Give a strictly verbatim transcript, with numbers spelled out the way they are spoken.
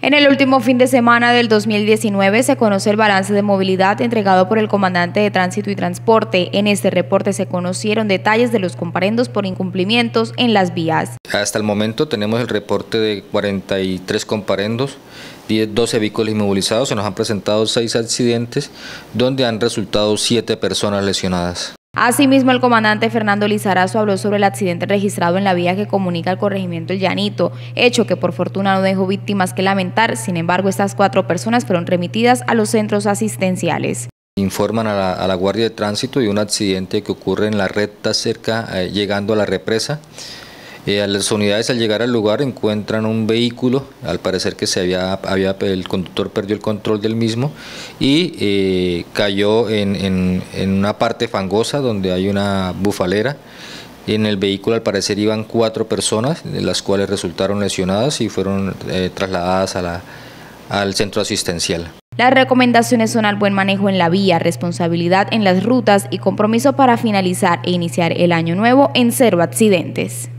En el último fin de semana del dos mil diecinueve se conoce el balance de movilidad entregado por el comandante de Tránsito y Transporte. En este reporte se conocieron detalles de los comparendos por incumplimientos en las vías. Hasta el momento tenemos el reporte de cuarenta y tres comparendos, doce vehículos inmovilizados, se nos han presentado seis accidentes donde han resultado siete personas lesionadas. Asimismo, el comandante Fernando Lizarazo habló sobre el accidente registrado en la vía que comunica al corregimiento El Llanito, hecho que por fortuna no dejó víctimas que lamentar. Sin embargo, estas cuatro personas fueron remitidas a los centros asistenciales. Informan a la, a la Guardia de Tránsito de un accidente que ocurre en la recta cerca, eh, llegando a la represa. Eh, las unidades al llegar al lugar encuentran un vehículo, al parecer que se había, había el conductor perdió el control del mismo y eh, cayó en, en, en una parte fangosa donde hay una bufalera. En el vehículo al parecer iban cuatro personas, de las cuales resultaron lesionadas y fueron eh, trasladadas a la, al centro asistencial. Las recomendaciones son al buen manejo en la vía, responsabilidad en las rutas y compromiso para finalizar e iniciar el año nuevo en cero accidentes.